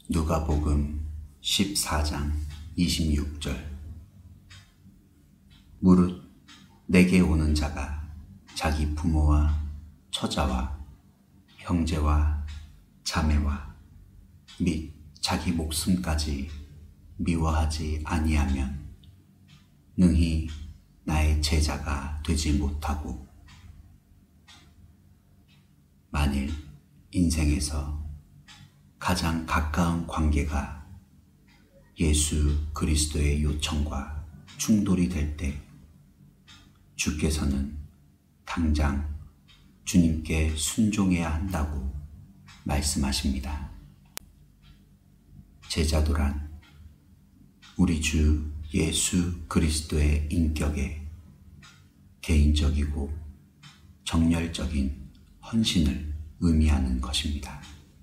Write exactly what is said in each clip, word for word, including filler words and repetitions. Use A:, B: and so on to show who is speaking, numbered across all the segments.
A: 누가복음 십사 장 이십육 절. 무릇 내게 오는 자가 자기 부모와 처자와 형제와 자매와 및 자기 목숨까지 미워하지 아니하면 능히 나의 제자가 되지 못하고, 만일 인생에서 가장 가까운 관계가 예수 그리스도의 요청과 충돌이 될 때 주께서는 당장 주님께 순종해야 한다고 말씀하십니다. 제자도란 우리 주 예수 그리스도의 인격에 개인적이고 정열적인 헌신을 의미하는 것입니다.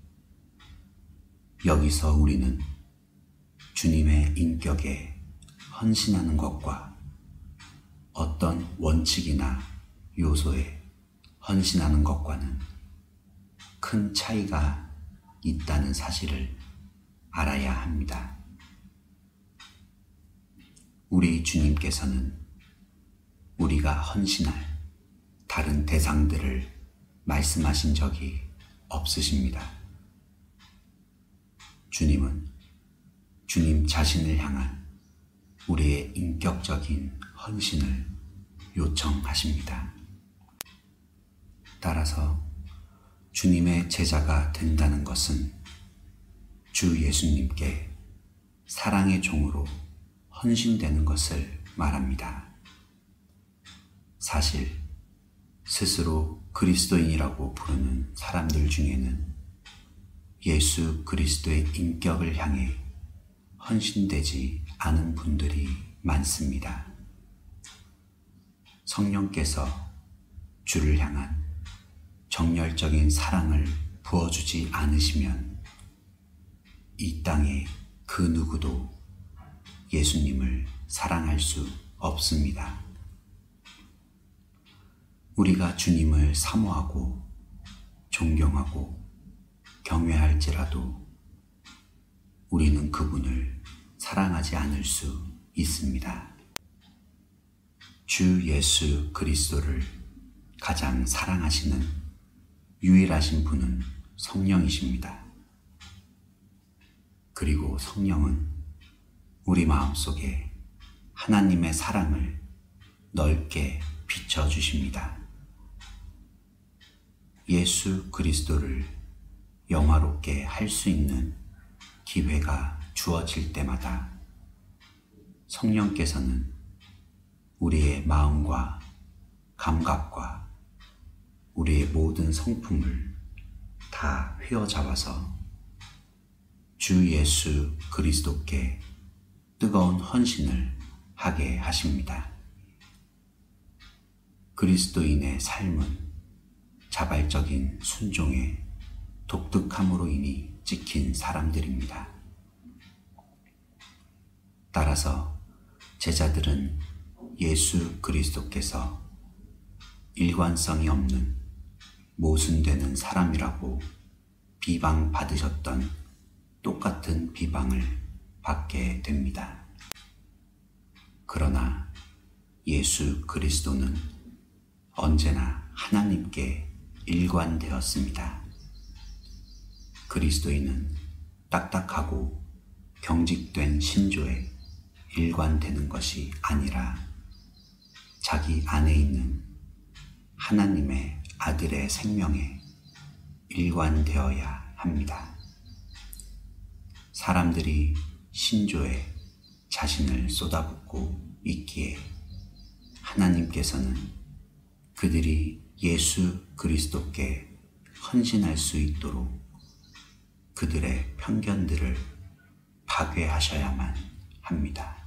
A: 여기서 우리는 주님의 인격에 헌신하는 것과 어떤 원칙이나 요소에 헌신하는 것과는 큰 차이가 있다는 사실을 알아야 합니다. 우리 주님께서는 우리가 헌신할 다른 대상들을 말씀하신 적이 없으십니다. 주님은 주님 자신을 향한 우리의 인격적인 헌신을 요청하십니다. 따라서 주님의 제자가 된다는 것은 주 예수님께 사랑의 종으로 헌신되는 것을 말합니다. 사실 스스로 그리스도인이라고 부르는 사람들 중에는 예수 그리스도의 인격을 향해 헌신되지 않은 분들이 많습니다. 성령께서 주를 향한 정열적인 사랑을 부어주지 않으시면 이 땅에 그 누구도 예수님을 사랑할 수 없습니다. 우리가 주님을 사모하고 존경하고 경외할지라도 우리는 그분을 사랑하지 않을 수 있습니다. 주 예수 그리스도를 가장 사랑하시는 유일하신 분은 성령이십니다. 그리고 성령은 우리 마음속에 하나님의 사랑을 넓게 비춰주십니다. 예수 그리스도를 영화롭게 할 수 있는 기회가 주어질 때마다 성령께서는 우리의 마음과 감각과 우리의 모든 성품을 다 휘어잡아서 주 예수 그리스도께 뜨거운 헌신을 하게 하십니다. 그리스도인의 삶은 자발적인 순종에 독특함으로 인히 찍힌 사람들입니다. 따라서 제자들은 예수 그리스도께서 일관성이 없는 모순되는 사람이라고 비방받으셨던 똑같은 비방을 받게 됩니다. 그러나 예수 그리스도는 언제나 하나님께 일관되었습니다. 그리스도인은 딱딱하고 경직된 신조에 일관되는 것이 아니라 자기 안에 있는 하나님의 아들의 생명에 일관되어야 합니다. 사람들이 신조에 자신을 쏟아붓고 있기에 하나님께서는 그들이 예수 그리스도께 헌신할 수 있도록 그들의 편견들을 파괴하셔야만 합니다.